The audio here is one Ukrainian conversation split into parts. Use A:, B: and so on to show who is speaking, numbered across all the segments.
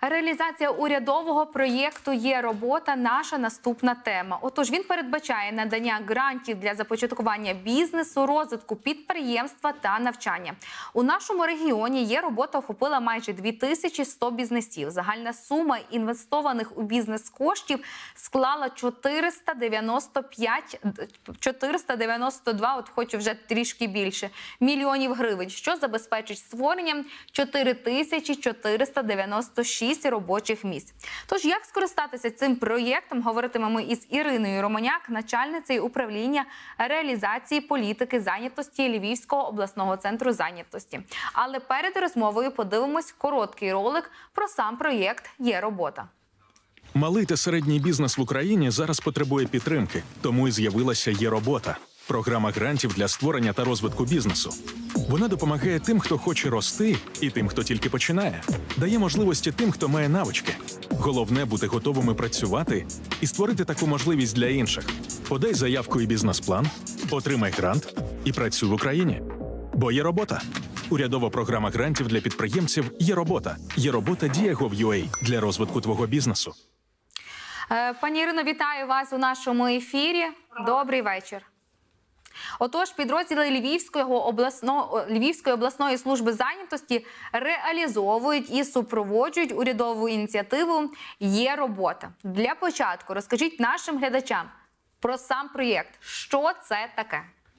A: Реалізація урядового проєкту «Є робота» – наша наступна тема. Отож, він передбачає надання грантів для започаткування бізнесу, розвитку підприємства та навчання. У нашому регіоні «Є робота» охопила майже 2100 бізнесів. Загальна сума інвестованих у бізнес коштів склала 492, от хочу вже трішки більше, мільйонів гривень, що забезпечить створенням 4496 робочих місць. Тож, як скористатися цим проєктом, говоритимемо із Іриною Романяк, начальницею управління реалізації політики зайнятості Львівського обласного центру зайнятості. Але перед розмовою подивимось короткий ролик про сам проєкт «Є робота».
B: Малий та середній бізнес в Україні зараз потребує підтримки, тому і з'явилася «Є робота» – програма грантів для створення та розвитку бізнесу. Вона допомагає тим, хто хоче рости, і тим, хто тільки починає. Дає можливості тим, хто має навички. Головне – бути готовими працювати і створити таку можливість для інших. Подай заявку і бізнес-план, отримай грант і працюй в Україні. Бо є робота. Урядова програма грантів для підприємців «Є робота». «Є робота» діє Gov.ua для розвитку твого бізнесу.
A: Пані Ірино, вітаю вас у нашому ефірі. Добрий вечір. Отож, підрозділи Львівської обласної служби зайнятості реалізовують і супроводжують урядову ініціативу «Є робота». Для початку розкажіть нашим глядачам про сам проєкт. Що це таке?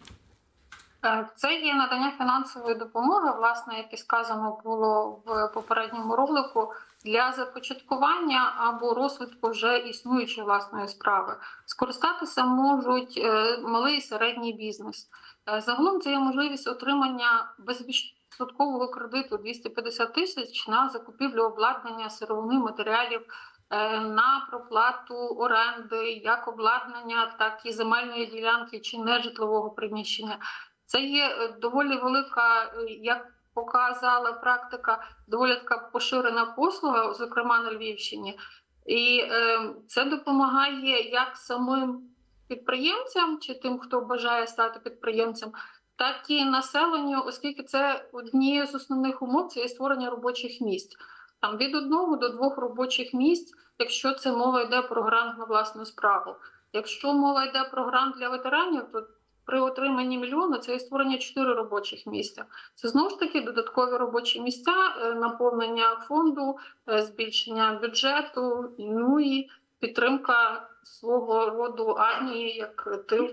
C: Це є надання фінансової допомоги, власне, як і сказано було в попередньому ролику, для започаткування або розвитку вже існуючої власної справи. Скористатися можуть малий і середній бізнес. Загалом це є можливість отримання безвідсоткового кредиту 250 тисяч на закупівлю обладнання, сировини, матеріалів, на проплату оренди, як обладнання, так і земельної ділянки чи нежитлового приміщення. Це є доволі велика, як показала практика, доволі така поширена послуга, зокрема на Львівщині. І це допомагає як самим підприємцям, чи тим, хто бажає стати підприємцем, так і населенню, оскільки це однією з основних умов – це є створення робочих місць. Там від 1 до 2 робочих місць, якщо це мова йде про грант на власну справу. Якщо мова йде про грант для ветеранів, то при отриманні мільйона це і створення 4 робочих місця. Це знову ж таки додаткові робочі місця, наповнення фонду, збільшення бюджету, ну і підтримка свого роду армії як тил.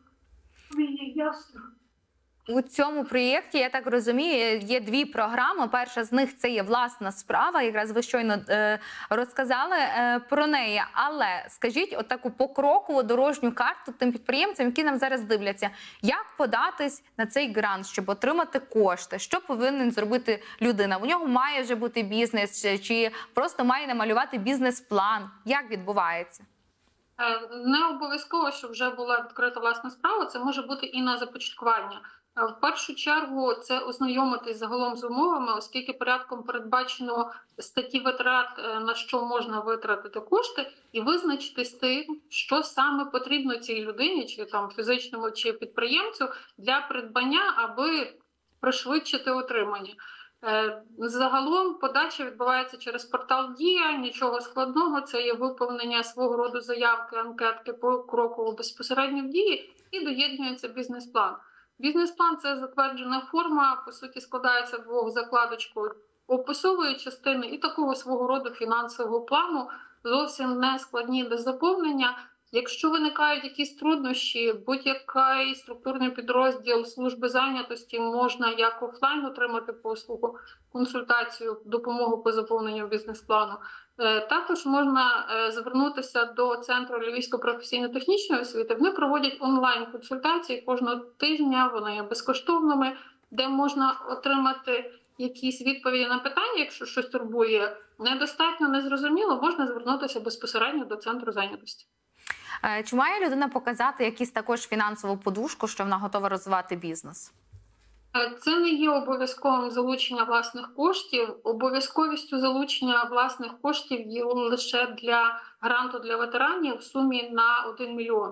A: У цьому проєкті, я так розумію, є 2 програми. Перша з них – це є власна справа, якраз ви щойно розказали про неї. Але скажіть отаку покрокову дорожню карту тим підприємцям, які нам зараз дивляться. Як податись на цей грант, щоб отримати кошти? Що повинен зробити людина? У нього має вже бути бізнес чи просто має намалювати бізнес-план? Як відбувається?
C: Не обов'язково, щоб вже була відкрита власна справа, це може бути і на започаткування. В першу чергу це ознайомитись загалом з умовами, оскільки порядком передбачено статті витрат, на що можна витратити кошти, і визначитись тим, що саме потрібно цій людині, чи там фізичному, чи підприємцю для придбання, аби пришвидшити отримання. Загалом подача відбувається через портал «Дія», нічого складного, це є виповнення свого роду заявки, анкетки покроково безпосередньо в «Дії» і доєднується бізнес-план. Бізнес-план – це затверджена форма, по суті складається 2 закладочок описової частини і такого свого роду фінансового плану, зовсім не складні до заповнення. Якщо виникають якісь труднощі, будь-який структурний підрозділ служби зайнятості можна як офлайн отримати послугу, консультацію, допомогу по заповненню бізнес-плану. Також можна звернутися до Центру Львівської професійно-технічної освіти. Вони проводять онлайн-консультації кожного тижня, вони є безкоштовними, де можна отримати якісь відповіді на питання, якщо щось турбує недостатньо, незрозуміло, можна звернутися безпосередньо до Центру зайнятості.
A: Чи має людина показати якусь також фінансову подушку, що вона готова розвивати бізнес?
C: Це не є обов'язковим залучення власних коштів. Обов'язковістю залучення власних коштів є лише для гранту для ветеранів в сумі на 1 мільйон.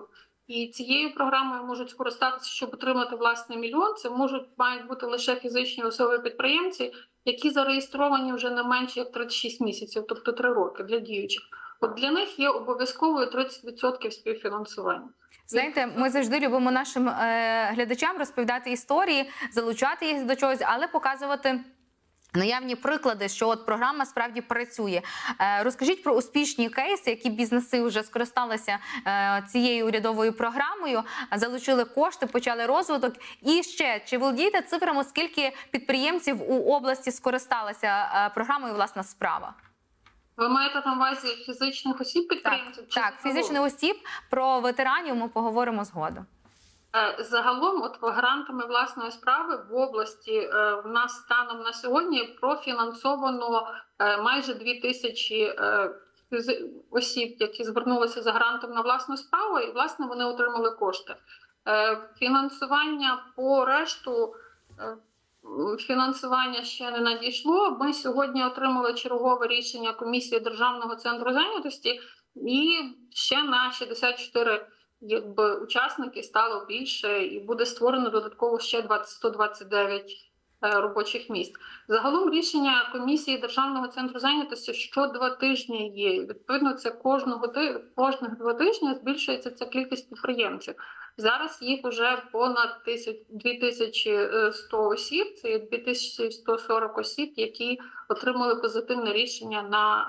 C: І цією програмою можуть скористатися, щоб отримати власне мільйон. Це мають бути лише фізичні особи-підприємці, які зареєстровані вже не менше як 36 місяців, тобто 3 роки для діючих. От для них є обов'язковою 30% співфінансування.
A: Знаєте, ми завжди любимо нашим глядачам розповідати історії, залучати їх до чогось, але показувати наявні приклади, що от програма справді працює. Розкажіть про успішні кейси, які бізнеси вже скористалися цією урядовою програмою, залучили кошти, почали розвиток. І ще, чи володієте цифрами, скільки підприємців у області скористалися програмою «Власна справа»?
C: Ви маєте на увазі фізичних осіб-підприємців?
A: Так, фізичних осіб. Про ветеранів ми поговоримо згодом.
C: Загалом, от грантами власної справи в області в нас станом на сьогодні профінансовано майже 2000 осіб, які звернулися за грантом на власну справу, і, власне, вони отримали кошти. Фінансування по решту фінансування ще не надійшло. Ми сьогодні отримали чергове рішення комісії Державного центру зайнятості, і ще на 64 учасники стало більше, і буде створено додатково ще 129 робочих місць. Загалом рішення комісії Державного центру зайнятості що 2 тижні є. Відповідно, це кожних 2 тижні збільшується ця кількість підприємців. Зараз їх вже понад 2100 осіб, це є 2140 осіб, які отримали позитивне рішення на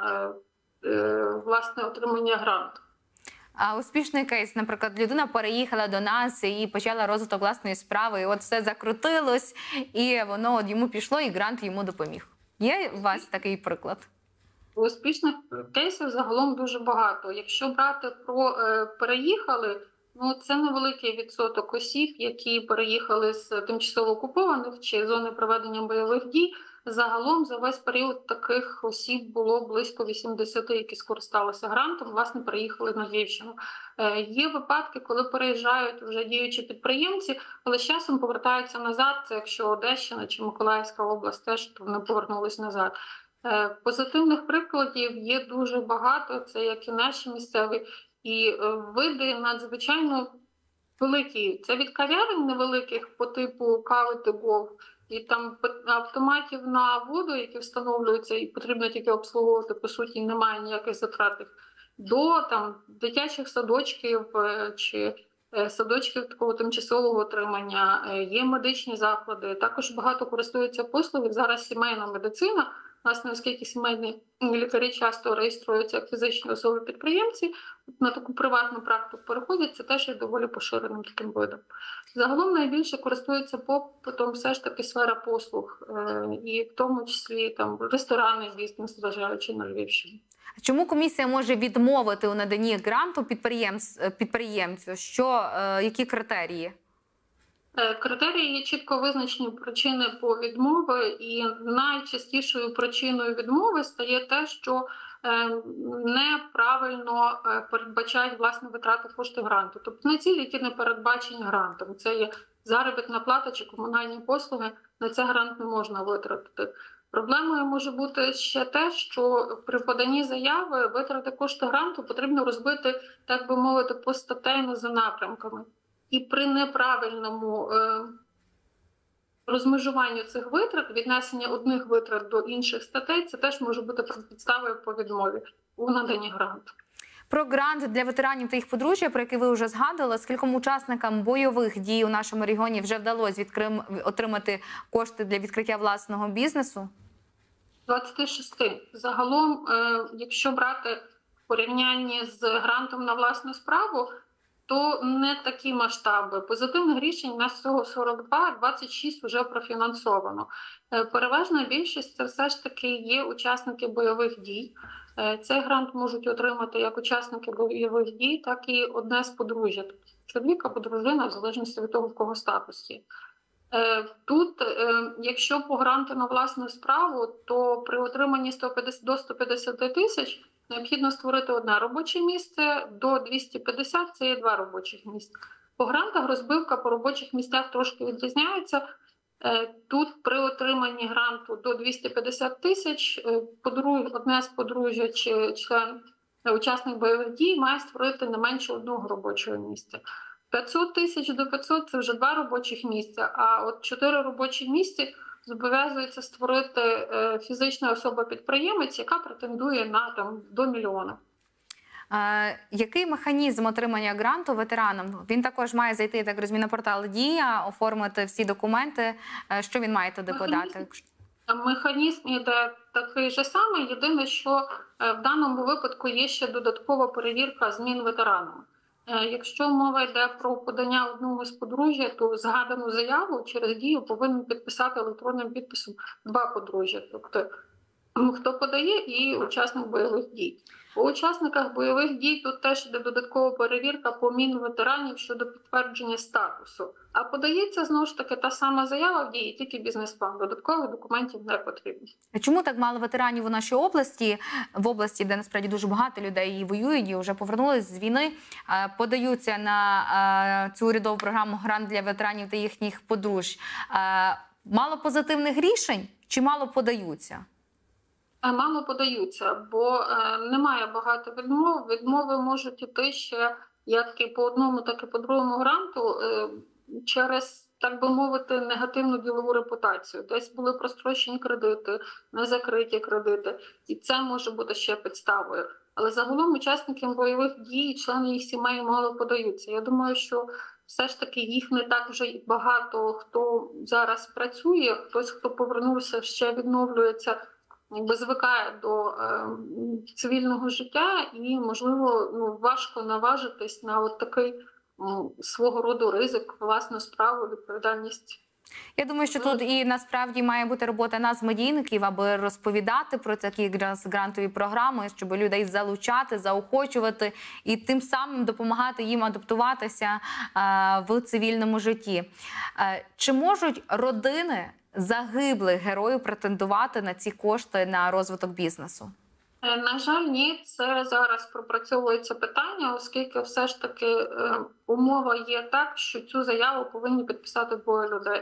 C: власне отримання гранту.
A: А успішний кейс, наприклад, людина переїхала до нас і почала розвиток власної справи, і от все закрутилось, і воно от йому пішло, і грант йому допоміг. Є у вас такий приклад?
C: Успішних кейсів загалом дуже багато. Якщо брати про переїхали, це невеликий відсоток осіб, які переїхали з тимчасово окупованих чи зони проведення бойових дій. Загалом за весь період таких осіб було близько 80, які скористалися грантом, власне, переїхали на Львівщину. Є випадки, коли переїжджають вже діючі підприємці, але з часом повертаються назад, це якщо Одещина чи Миколаївська область теж, то вони повернулись назад. Позитивних прикладів є дуже багато, це як і наші місцеві, і види надзвичайно великі. Це від кав'ярень невеликих по типу кави to go, і там автоматів на воду, які встановлюються і потрібно тільки обслуговувати, по суті, немає ніяких затрат, до дитячих садочків чи садочків такого тимчасового отримання, є медичні заклади, також багато користуються послуги. Зараз сімейна медицина, власне, оскільки сімейні лікарі часто реєструються як фізичні особи-підприємці, на таку приватну практику переходять, це теж є доволі поширеним таким видом. Загалом найбільше користується попитом все ж таки сфера послуг, і в тому числі ресторанний бізнес, зважаючи на Львівщину.
A: Чому комісія може відмовити у наданні гранту підприємцю? Які критерії?
C: Критерії є чітко визначені причини по відмови, і найчастішою причиною відмови стає те, що неправильно передбачають власне витрати кошти гранту. Тобто на цілі, які не передбачені грантом. Це є заробітна плата чи комунальні послуги, на це грант не можна витратити. Проблемою може бути ще те, що при поданні заяви витрати кошти гранту потрібно розбити, так би мовити, постатейно за напрямками. І при неправильному розмежуванню цих витрат, віднесення одних витрат до інших статей, це теж може бути підставою по відмові у наданні гранту.
A: Про грант для ветеранів та їх подружжя, про який ви вже згадували, скільком учасникам бойових дій у нашому регіоні вже вдалося отримати кошти для відкриття власного бізнесу?
C: 26. Загалом, якщо брати в порівнянні з грантом на власну справу, то не такі масштаби. Позитивних рішень у нас всього 42, 26 вже профінансовано. Переважна більшість – це все ж таки є учасники бойових дій. Цей грант можуть отримати як учасники бойових дій, так і одне з подружжя. Чоловік або дружина, в залежності від того, в кого статус є. Тут, якщо по гранту на власну справу, то при отриманні до 150 тисяч необхідно створити одне робоче місце, до 250 – це є 2 робочих місця. По грантах розбивка по робочих місцях трошки відрізняється. Тут при отриманні гранту до 250 тисяч одне з подружжя чи учасник бойових дій має створити не менше одного робочого місця. 500 тисяч до 500 – це вже 2 робочих місця, а от 4 робочі місця зобов'язується створити фізична особа-підприємець, яка претендує на до мільйона.
A: Який механізм отримання гранту ветеранам? Він також має зайти, так розумію, на портал Дія, оформити всі документи. Що він має туди подати?
C: Механізм іде такий же самий, єдине, що в даному випадку є ще додаткова перевірка змін ветеранами. Якщо мова йде про подання одного з подружжя, то згадану заяву через Дію повинен підписати електронним підписом 2 подружжя. Тобто, хто подає і учасник бойових дій. У учасниках бойових дій тут теж йде додаткова перевірка по міну ветеранів щодо підтвердження статусу. А подається, знову ж таки, та сама заява в Дії, тільки бізнес-план. Додаткових документів не потрібно.
A: А чому так мало ветеранів у нашій області? В області, де насправді дуже багато людей і воюють, і вже повернулись з війни, подаються на цю урядову програму «Грант для ветеранів та їхніх подружжя». Мало позитивних рішень чи мало подаються?
C: Мало подаються, бо немає багато відмов. Відмови можуть іти ще як і по одному, так і по другому гранту через, так би мовити, негативну ділову репутацію. Десь були прострочені кредити, незакриті кредити, і це може бути ще підставою. Але загалом учасники бойових дій, члени їх сімей мало подаються. Я думаю, що все ж таки їх не так вже і багато, хто зараз працює, хтось, хто повернувся, ще відновлюється, звикає до цивільного життя і, можливо, важко наважитись на от такий свого роду ризик, власну справу, відповідальність.
A: Я думаю, що тут і насправді має бути робота нас, медійників, аби розповідати про такі грантові програми, щоб людей залучати, заохочувати і тим самим допомагати їм адаптуватися в цивільному житті. Чи можуть родини загиблих героїв претендувати на ці кошти на розвиток бізнесу?
C: На жаль, ні. Це зараз пропрацьовується питання, оскільки все ж таки умова є так, що цю заяву повинні підписати 2 людей.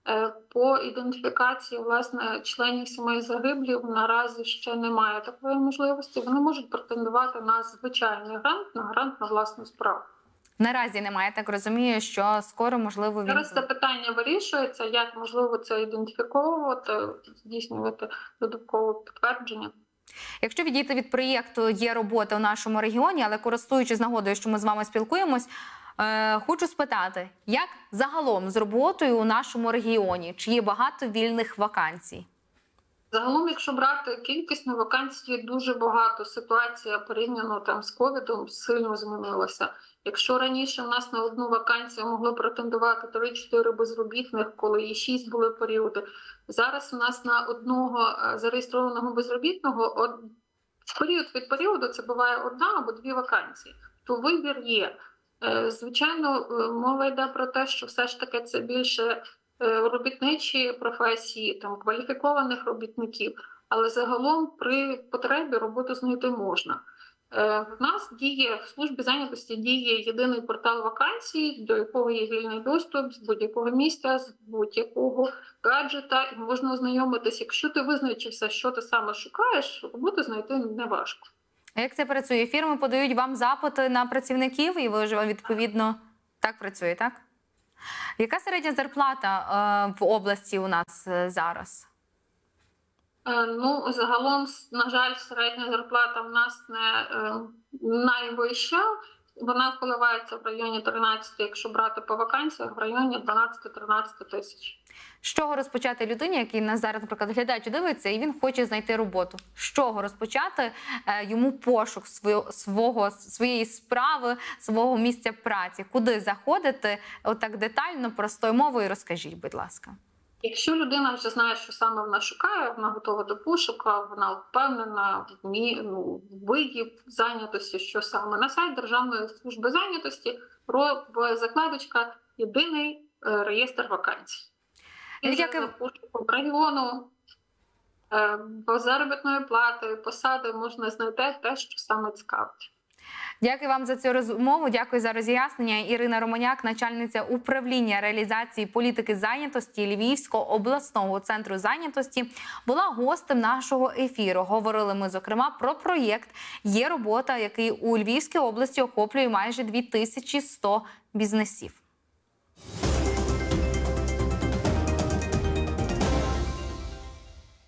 C: По ідентифікації, власне, членів сімей загиблих наразі ще немає такої можливості. Вони можуть претендувати на звичайний грант, на грант на власну справу.
A: Наразі немає, так розумію, що скоро, можливо, він...
C: Зараз це питання вирішується, як можливо це ідентифіковувати, здійснювати додаткове підтвердження.
A: Якщо відійти від проєкту «Є робота» у нашому регіоні, але користуючись нагодою, що ми з вами спілкуємось, хочу спитати, як загалом з роботою у нашому регіоні? Чи є багато вільних вакансій?
C: Загалом, якщо брати кількісно вакансій, дуже багато. Ситуація порівняно з ковідом сильно змінилася. Якщо раніше в нас на одну вакансію могли претендувати 3-4 безробітних, коли і 6 були періоди, зараз у нас на одного зареєстрованого безробітного період від періоду це буває 1 або 2 вакансії. То вибір є. Звичайно, мова йде про те, що все ж таки це більше робітничі професії, кваліфікованих робітників, але загалом при потребі роботу знайти можна. В нас діє, в службі зайнятості діє єдиний портал вакансій, до якого є вільний доступ з будь-якого місця, з будь-якого гаджета, і можна ознайомитись. Якщо ти визначився, що ти саме шукаєш, роботу знайти не важко.
A: А як це працює? Фірми подають вам запити на працівників, і ви вже відповідно так працює, так? Яка середня зарплата в області у нас зараз?
C: Загалом, на жаль, середня зарплата в нас не найвища. Вона коливається в районі 13, якщо брати по вакансіях, в районі 12-13 тисяч.
A: З чого розпочати людині, який нас зараз, наприклад, глядач дивиться, і він хоче знайти роботу? З чого розпочати йому пошук своєї справи, свого місця праці? Куди заходити? Отак детально, простою мовою розкажіть, будь ласка.
C: Якщо людина вже знає, що саме вона шукає, вона готова до пошуку, вона впевнена в виді зайнятості, що саме. На сайт Державної служби зайнятості закладочка «Єдиний реєстр вакансій». І за пошуком регіону, заробітної плати, посади можна знайти те, що саме цікавить.
A: Дякую вам за цю розмову. Дякую за роз'яснення. Ірина Романяк, начальниця управління реалізації політики зайнятості Львівського обласного центру зайнятості, була гостем нашого ефіру. Говорили ми, зокрема, про проєкт «Є робота», який у Львівській області охоплює майже 2100 бізнесів.